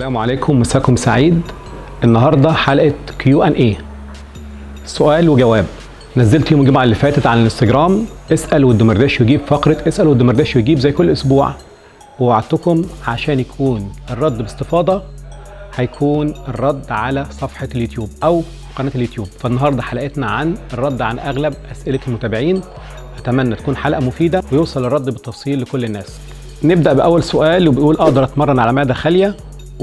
السلام عليكم، مساكم سعيد. النهارده حلقه Q&A، سؤال وجواب. نزلت يوم الجمعه اللي فاتت على الانستجرام اسال والدمرداش يجيب، فقره اسال والدمرداش يجيب زي كل اسبوع، ووعدتكم عشان يكون الرد باستفاضه هيكون الرد على صفحه اليوتيوب او قناه اليوتيوب. فالنهارده حلقتنا عن الرد عن اغلب اسئله المتابعين. اتمنى تكون حلقه مفيده ويوصل الرد بالتفصيل لكل الناس. نبدا باول سؤال وبيقول اقدر اتمرن على معده خاليه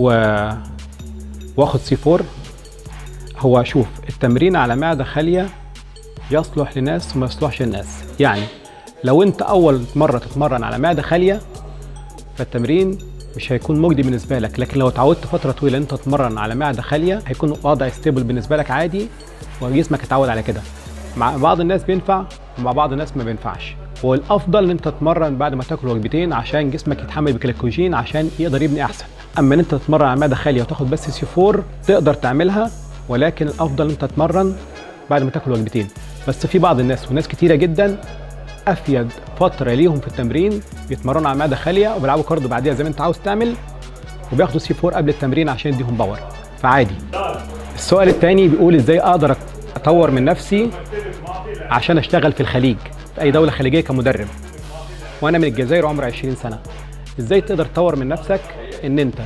واخد C4؟ هو شوف، التمرين على معده خاليه يصلح لناس وما يصلحش لناس. يعني لو انت اول مره تتمرن على معده خاليه فالتمرين مش هيكون مجدي بالنسبه لك، لكن لو اتعودت فتره طويله انت تتمرن على معده خاليه هيكون وضع ستيبل بالنسبه لك عادي، وجسمك اتعود على كده. مع بعض الناس بينفع ومع بعض الناس ما بينفعش، والافضل ان انت تتمرن بعد ما تاكل وجبتين عشان جسمك يتحمل بالجليكوجين عشان يقدر يبني احسن. اما ان انت تتمرن على معده خاليه وتاخد بس C4 تقدر تعملها، ولكن الافضل ان انت تتمرن بعد ما تاكل وجبتين. بس في بعض الناس وناس كتيره جدا افيد فتره ليهم في التمرين بيتمرنوا على معده خاليه وبيلعبوا كارديو بعديها زي ما انت عاوز تعمل، وبياخدوا C4 قبل التمرين عشان يديهم باور، فعادي. السؤال الثاني بيقول ازاي اقدر اطور من نفسي عشان اشتغل في الخليج في اي دوله خليجيه كمدرب، وانا من الجزائر وعمري 20 سنه. ازاي تقدر تطور من نفسك؟ ان انت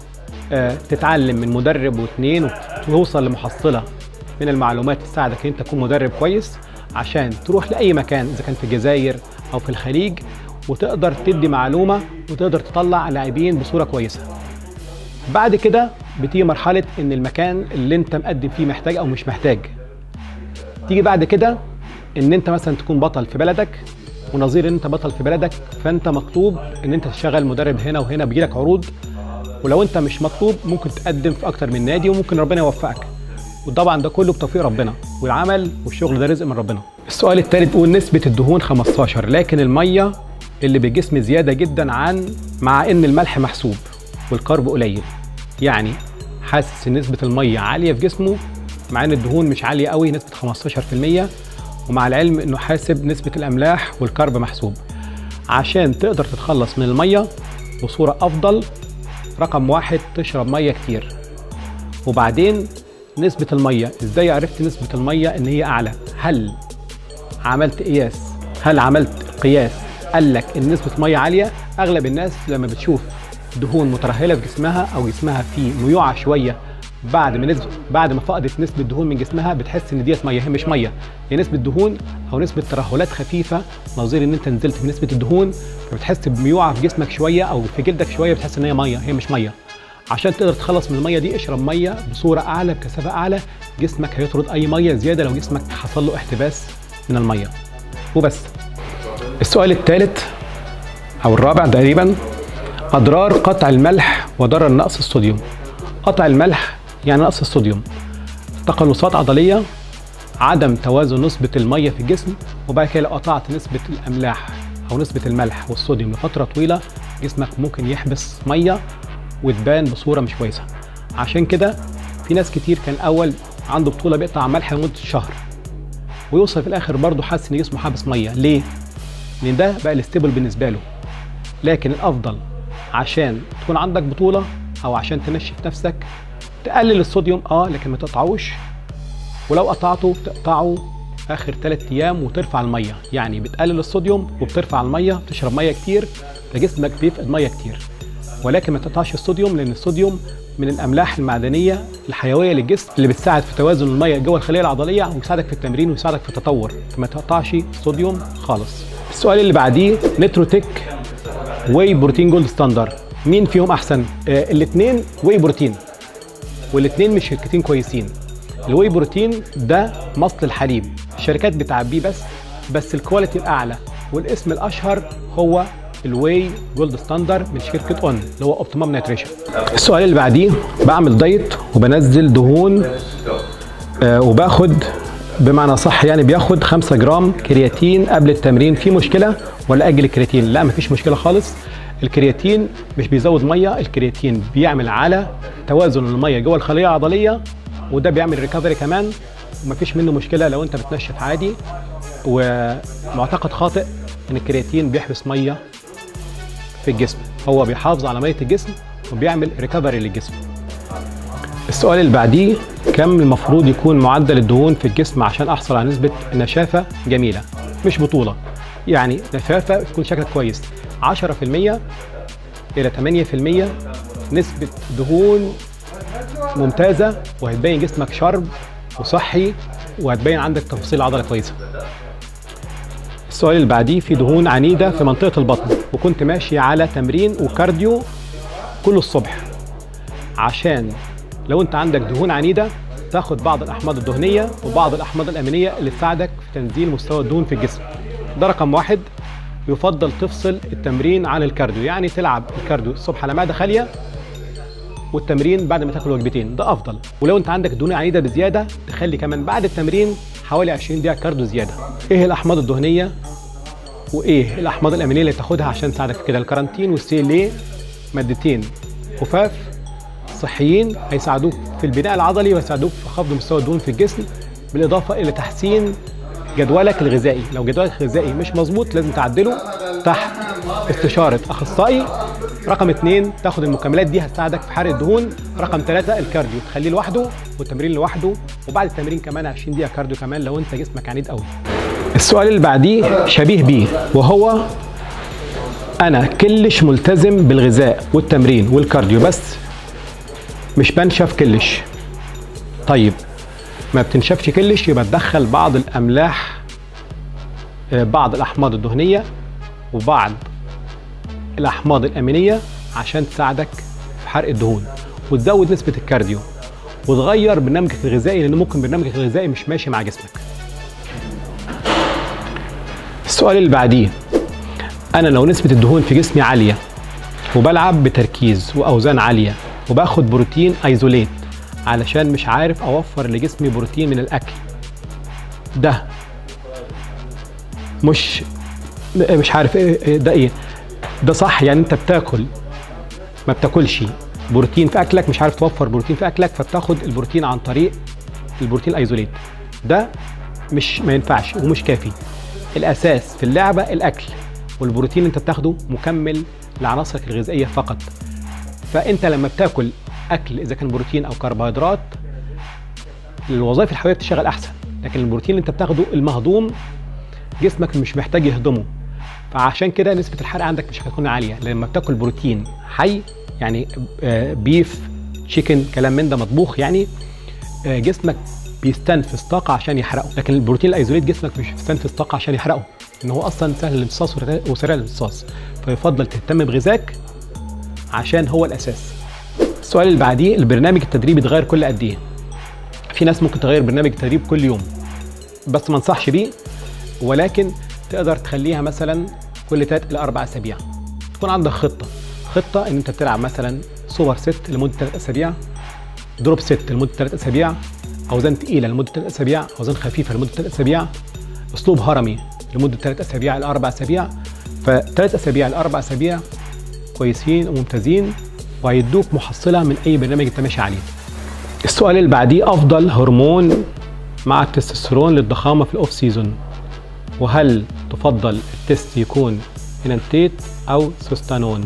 تتعلم من مدرب واثنين وتوصل لمحصله من المعلومات تساعدك ان انت تكون مدرب كويس عشان تروح لاي مكان اذا كان في الجزائر او في الخليج، وتقدر تدي معلومه وتقدر تطلع لاعبين بصوره كويسه. بعد كده بتيجي مرحله ان المكان اللي انت مقدم فيه محتاج او مش محتاج. تيجي بعد كده ان انت مثلا تكون بطل في بلدك، ونظير ان انت بطل في بلدك فانت مطلوب ان انت تشتغل مدرب هنا وهنا، بيجيلك عروض. ولو انت مش مطلوب ممكن تقدم في اكتر من نادي وممكن ربنا يوفقك، وطبعا ده كله بتوفيق ربنا، والعمل والشغل ده رزق من ربنا. السؤال الثالث بيقول نسبة الدهون 15 لكن المية اللي بالجسم زيادة جدا مع ان الملح محسوب والكارب قليل. يعني حاسس ان نسبة المية عالية في جسمه مع ان الدهون مش عالية قوي، نسبة 15%، ومع العلم انه حاسب نسبة الاملاح والكارب محسوب. عشان تقدر تتخلص من المية بصورة افضل، رقم واحد تشرب مية كتير. وبعدين نسبة المية، ازاي عرفت نسبة المية ان هي اعلى؟ هل عملت قياس؟ هل عملت قياس قال لك ان نسبة المية عالية؟ اغلب الناس لما بتشوف دهون مترهلة في جسمها او جسمها فيه ميوعة شوية بعد ما فقدت نسبة دهون من جسمها بتحس ان ديت مية. هي مش مية، هي نسبة دهون او نسبة ترهلات خفيفة، نظير ان انت نزلت في نسبة الدهون فبتحس بميوعة في جسمك شوية او في جلدك شوية، بتحس ان هي مية. هي مش مية. عشان تقدر تخلص من المية دي اشرب مية بصورة اعلى بكثافة اعلى، جسمك هيطرد اي مية زيادة لو جسمك حصل له احتباس من المية وبس. السؤال الثالث او الرابع تقريبا، اضرار قطع الملح وضرر نقص الصوديوم. قطع الملح يعني نقص الصوديوم، تقلصات عضليه، عدم توازن نسبه الميه في الجسم. وبعد كده لو قطعت نسبه الاملاح او نسبه الملح والصوديوم لفتره طويله جسمك ممكن يحبس ميه وتبان بصوره مش كويسه. عشان كده في ناس كتير كان اول عنده بطوله بيقطع ملح لمده شهر ويوصل في الاخر برضه حاسس ان جسمه حابس ميه. ليه؟ لان ده بقى الاستيبل بالنسبه له. لكن الافضل عشان تكون عندك بطوله او عشان تنشف نفسك تقلل الصوديوم لكن ما تقطعوش، ولو قطعته تقطعه اخر 3 ايام وترفع الميه. يعني بتقلل الصوديوم وبترفع الميه، تشرب ميه كتير فجسمك بيفقد ميه كتير، ولكن ما تقطعش الصوديوم لان الصوديوم من الاملاح المعدنيه الحيويه للجسم اللي بتساعد في توازن الميه جوه الخليه العضليه ويساعدك في التمرين ويساعدك في التطور، فما تقطعش الصوديوم خالص. السؤال اللي بعديه نتروتيك واي بروتين جولد ستاندر، مين فيهم احسن؟ الاثنين واي بروتين، والاثنين مش شركتين كويسين. الواي بروتين ده مصل الحليب، الشركات بتعبيه بس الكواليتي الاعلى والاسم الاشهر هو الواي جولد ستاندر من شركه اون اللي هو اوبتيمم نيوتريشن. السؤال اللي بعديه، بعمل دايت وبنزل دهون وباخد بمعنى صح يعني بياخد 5 جرام كرياتين قبل التمرين، في مشكله ولا اجل الكرياتين؟ لا مفيش مشكله خالص. الكرياتين مش بيزود ميه، الكرياتين بيعمل على توازن الميه جوه الخليه العضليه، وده بيعمل ريكفري كمان ومفيش منه مشكله لو انت بتنشف عادي. ومعتقد خاطئ ان الكرياتين بيحبس ميه في الجسم، هو بيحافظ على ميه الجسم وبيعمل ريكفري للجسم. السؤال اللي بعديه، كم المفروض يكون معدل الدهون في الجسم عشان احصل على نسبة نشافة جميلة؟ مش بطولة، يعني نشافة يكون شكلك كويس. 10% إلى 8% نسبة دهون ممتازة، وهتبين جسمك شرب وصحي، وهتبين عندك تفاصيل عضلة كويسة. السؤال اللي بعديه، في دهون عنيدة في منطقة البطن وكنت ماشي على تمرين وكارديو كل الصبح، عشان لو انت عندك دهون عنيدة تاخد بعض الأحماض الدهنية وبعض الأحماض الأمينية اللي تساعدك في تنزيل مستوى الدهون في الجسم. ده رقم 1. يفضل تفصل التمرين عن الكارديو، يعني تلعب الكارديو الصبح على معدة خالية والتمرين بعد ما تاكل وجبتين، ده افضل. ولو انت عندك دهون عنيده بزياده تخلي كمان بعد التمرين حوالي 20 دقيقه كارديو زياده. ايه الاحماض الدهنيه وايه الاحماض الامينيه اللي تاخدها عشان تساعدك في كده؟ الكارانتين والسيليه مادتين خفاف صحيين هيساعدوك في البناء العضلي ويساعدوك في خفض مستوى الدهون في الجسم، بالاضافه الى تحسين جدولك الغذائي. لو جدولك الغذائي مش مظبوط لازم تعدله تحت استشاره اخصائي. رقم 2، تاخد المكملات دي هتساعدك في حرق الدهون. رقم 3، الكارديو تخليه لوحده والتمرين لوحده، وبعد التمرين كمان 20 دقيقه كارديو كمان لو انت جسمك عنيد قوي. السؤال اللي بعديه شبيه بيه، وهو انا كلش ملتزم بالغذاء والتمرين والكارديو بس مش بنشف كلش. طيب ما بتنشفش كلش يبقى تدخل بعض الاملاح، بعض الاحماض الدهنيه وبعض الاحماض الامينيه عشان تساعدك في حرق الدهون، وتزود نسبه الكارديو، وتغير برنامجك الغذائي لان ممكن برنامجك الغذائي مش ماشي مع جسمك. السؤال اللي بعديه، انا لو نسبه الدهون في جسمي عاليه وبلعب بتركيز واوزان عاليه وباخد بروتين ايزوليت علشان مش عارف اوفر لجسمي بروتين من الاكل، ده مش عارف ايه ده، ايه ده صح؟ يعني انت ما بتاكلش بروتين في اكلك، مش عارف توفر بروتين في اكلك، فبتاخد البروتين عن طريق البروتين الايزوليت. ده ما ينفعش ومش كافي. الاساس في اللعبه الاكل، والبروتين اللي انت بتاخده مكمل لعناصرك الغذائيه فقط. فانت لما بتاكل اكل اذا كان بروتين او كربوهيدرات الوظائف الحيويه بتشتغل احسن، لكن البروتين اللي انت بتاخده المهضوم جسمك مش محتاج يهضمه، فعشان كده نسبه الحرق عندك مش هتكون عاليه. لما بتاكل بروتين حي يعني بيف تشيكن كلام من ده مطبوخ، يعني جسمك بيستنفذ طاقه عشان يحرقه، لكن البروتين الايزوليت جسمك مش بيستنفذ طاقه عشان يحرقه، ان هو اصلا سهل الامتصاص وسريع الامتصاص، فيفضل تهتم بغذائك عشان هو الاساس. السؤال اللي بعديه، البرنامج التدريبي يتغير كل قد ايه؟ في ناس ممكن تغير برنامج التدريب كل يوم، بس ما انصحش بيه، ولكن تقدر تخليها مثلا كل 3 إلى 4 أسابيع. تكون عندك خطه ان انت بتلعب مثلا سوبر ست لمده 3 اسابيع، دروب ست لمده 3 اسابيع، اوزان تقيله لمده 3 اسابيع، اوزان خفيفه لمده 3 اسابيع، اسلوب هرمي لمده 3 اسابيع إلى 4 اسابيع. ف3 اسابيع إلى 4 اسابيع كويسين وممتازين، وهيدوك محصله من اي برنامج انت ماشي عليه. السؤال اللي بعديه، افضل هرمون مع التستوستيرون للضخامه في الاوف سيزون، وهل تفضل التست يكون انانتيت او سوستانون؟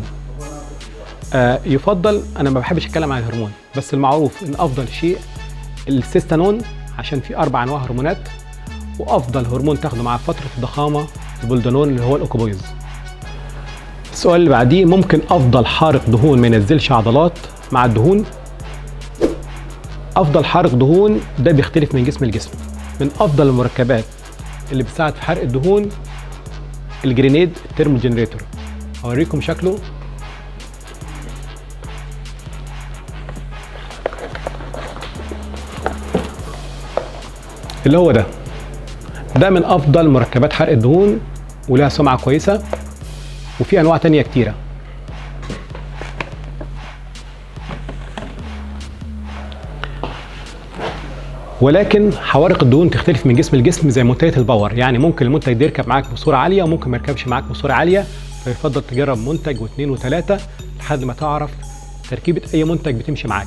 يفضل، انا ما بحبش اتكلم عن الهرمون، بس المعروف ان افضل شيء السيستانون عشان في 4 انواع هرمونات، وافضل هرمون تاخده مع فتره الضخامه البولدانون اللي هو الاوكوبويز. السؤال اللي بعديه، ممكن افضل حارق دهون ما ينزلش عضلات مع الدهون؟ افضل حارق دهون ده بيختلف من جسم لجسم. من افضل المركبات اللي بتساعد في حرق الدهون الجرينيد التيرمو جنريتور، هوريكم شكله. اللي هو ده من افضل مركبات حرق الدهون ولها سمعه كويسه، وفي انواع تانية كتيره. ولكن حوارق الدهون تختلف من جسم لجسم زي منتجات الباور، يعني ممكن المنتج ده يركب معاك بصوره عاليه وممكن ما يركبش معاك بصوره عاليه، فيفضل تجرب منتج واثنين وثلاثه لحد ما تعرف تركيبه اي منتج بتمشي معاك.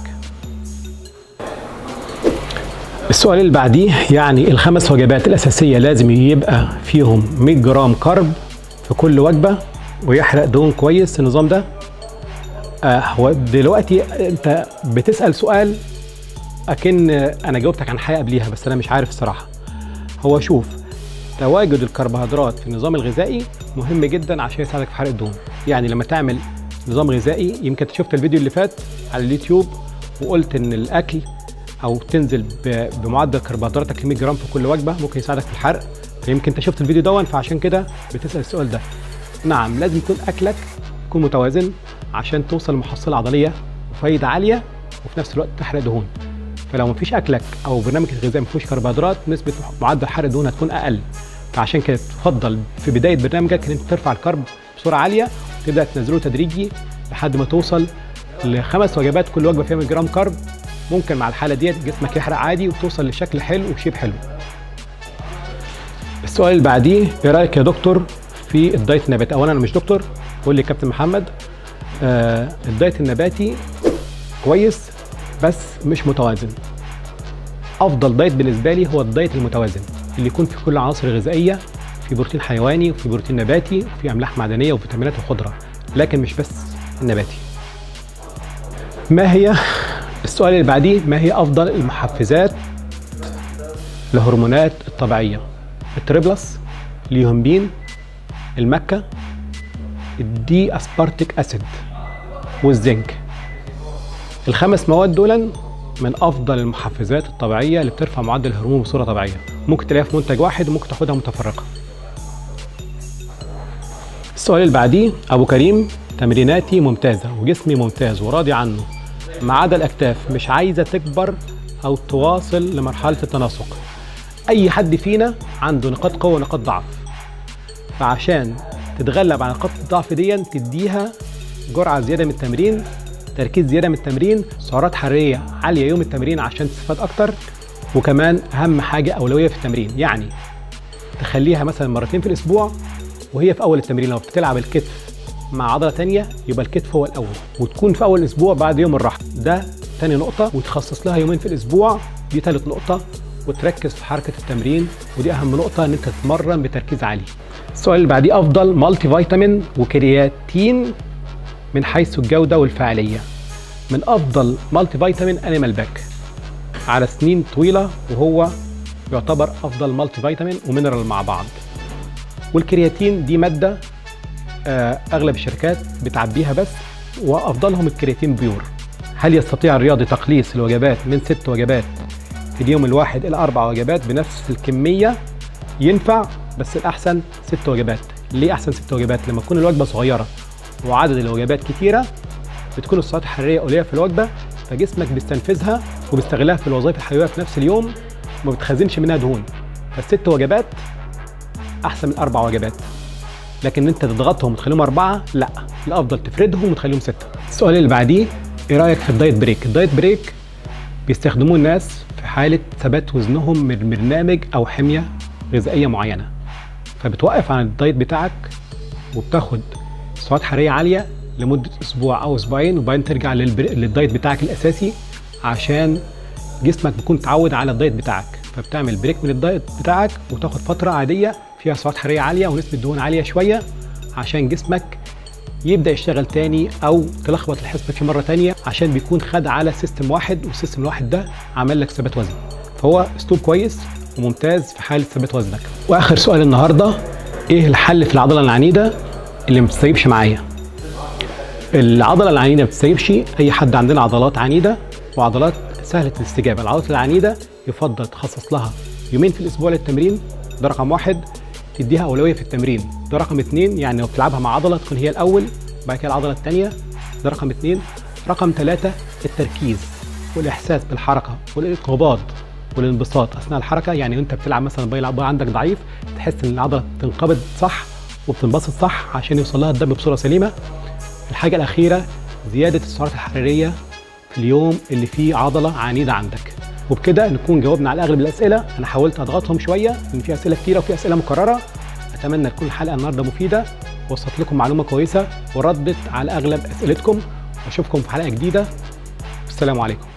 السؤال اللي بعديه، يعني ال5 وجبات الاساسيه لازم يبقى فيهم 100 جرام كارب في كل وجبه ويحرق دهون كويس النظام ده؟ هو دلوقتي انت بتسأل سؤال اكن انا جاوبتك عن حاجه قبليها، بس انا مش عارف الصراحه. هو شوف، تواجد الكربوهيدرات في النظام الغذائي مهم جدا عشان يساعدك في حرق الدهون. يعني لما تعمل نظام غذائي، يمكن شفت الفيديو اللي فات على اليوتيوب وقلت ان الاكل او تنزل بمعدل كربوهيدراتك 100 جرام في كل وجبه ممكن يساعدك في الحرق. فيمكن انت شفت الفيديو دون، فعشان كده بتسال السؤال ده. نعم، لازم يكون اكلك يكون متوازن عشان توصل لمحصله عضليه وفايده عاليه وفي نفس الوقت تحرق دهون. فلو مفيش اكلك او برنامج الغذائي مفيهوش كربوهيدرات، نسبه معدل حرق الدهون هتكون اقل. فعشان كده تفضل في بدايه برنامجك ان انت ترفع الكرب بسرعه عاليه وتبدا تنزله تدريجي لحد ما توصل ل5 وجبات كل وجبه فيها 100 جرام كرب. ممكن مع الحاله ديت جسمك يحرق عادي وتوصل لشكل حلو وشيب حلو. السؤال اللي بعديه، ايه رايك يا دكتور في الدايت النباتي؟ اولا انا مش دكتور، قول لي كابتن محمد. الدايت النباتي كويس بس مش متوازن. افضل دايت بالنسبه لي هو الدايت المتوازن اللي يكون في كل العناصر الغذائيه، في بروتين حيواني وفي بروتين نباتي وفي املاح معدنيه وفيتامينات وخضره، لكن مش بس النباتي. ما هي السؤال اللي بعديه، ما هي افضل المحفزات الهرمونات الطبيعيه؟ التريبلس، اليومبين، المكة، الدي اسبارتيك اسيد، والزنك. ال5 مواد دول من افضل المحفزات الطبيعيه اللي بترفع معدل الهرمون بصوره طبيعيه. ممكن تلاقيها في منتج واحد وممكن تاخدها متفرقه. السؤال اللي بعديه، ابو كريم، تمريناتي ممتازه وجسمي ممتاز وراضي عنه ما عدا الاكتاف، مش عايزه تكبر او تواصل لمرحله التناسق. اي حد فينا عنده نقاط قوه ونقاط ضعف، فعشان تتغلب على نقاط الضعف دي تديها جرعه زياده من التمرين، تركيز زياده من التمرين، سعرات حراريه عاليه يوم التمرين عشان تستفاد اكتر. وكمان اهم حاجه اولويه في التمرين، يعني تخليها مثلا مرتين في الاسبوع وهي في اول التمرين. لو بتلعب الكتف مع عضله ثانيه يبقى الكتف هو الاول، وتكون في اول الاسبوع بعد يوم الراحه. ده ثاني نقطه، وتخصص لها يومين في الاسبوع. دي ثالث نقطه، وتركز في حركه التمرين، ودي اهم نقطه، ان انت تتمرن بتركيز عالي. السؤال اللي بعديه، افضل مالتي فيتامين وكرياتين من حيث الجوده والفعاليه؟ من افضل مالتي فيتامين انيمال باك على سنين طويله، وهو يعتبر افضل مالتي فيتامين ومينرال مع بعض. والكرياتين دي ماده اغلب الشركات بتعبيها بس، وافضلهم الكرياتين بيور. هل يستطيع الرياضي تقليص الوجبات من 6 وجبات في اليوم الواحد الى 4 وجبات بنفس الكميه؟ ينفع، بس الاحسن 6 وجبات. ليه احسن 6 وجبات؟ لما تكون الوجبه صغيره وعدد الوجبات كتيره بتكون السعرات الحراريه قليله في الوجبه، فجسمك بيستنفذها وبيستغلها في الوظائف الحيويه في نفس اليوم وما بتخزنش منها دهون. فال6 وجبات احسن من 4 وجبات، لكن انت تضغطهم وتخليهم 4 لا، الافضل تفردهم وتخليهم 6. السؤال اللي بعديه، ايه رايك في الدايت بريك؟ الدايت بريك بيستخدموه الناس في حاله ثبات وزنهم من برنامج او حميه غذائيه معينه، فبتوقف عن الدايت بتاعك وبتاخد سعرات حراريه عاليه لمده اسبوع او اسبوعين، وبعدين ترجع للدايت بتاعك الاساسي عشان جسمك بيكون اتعود على الدايت بتاعك. فبتعمل بريك من الدايت بتاعك وتاخد فتره عاديه فيها سعرات حراريه عاليه ونسبه دهون عاليه شويه عشان جسمك يبدا يشتغل تاني، او تلخبط الحسبه فيه مره تانيه عشان بيكون خد على سيستم واحد، والسيستم الواحد ده عمل لك ثبات وزن. فهو اسلوب كويس وممتاز في حاله ثبات وزنك. واخر سؤال النهارده، ايه الحل في العضله العنيده اللي ما بتستجيبش معايا؟ العضله العنيده ما بتستجيبش. اي حد عندنا عضلات عنيده وعضلات سهله الاستجابه. العضلات العنيده يفضل تخصص لها يومين في الاسبوع للتمرين، ده رقم 1. تديها اولويه في التمرين، ده رقم 2. يعني لو بتلعبها مع عضله تكون هي الاول وبعد كده العضله الثانيه، ده رقم 2. رقم 3، التركيز والاحساس بالحركه والانقباض والانبساط اثناء الحركه. يعني وانت بتلعب مثلا باي عندك ضعيف، تحس ان العضله تنقبض صح وبتنبسط صح عشان يوصل لها الدم بصوره سليمه. الحاجه الاخيره، زياده السعرات الحراريه في اليوم اللي فيه عضله عنيده عندك. وبكده نكون جاوبنا على اغلب الاسئله. انا حاولت اضغطهم شويه لان في اسئله كتيره وفي اسئله مكرره. اتمنى تكون الحلقه النهارده مفيده ووصلت لكم معلومه كويسه وردت على اغلب اسئلتكم. واشوفكم في حلقه جديده. السلام عليكم.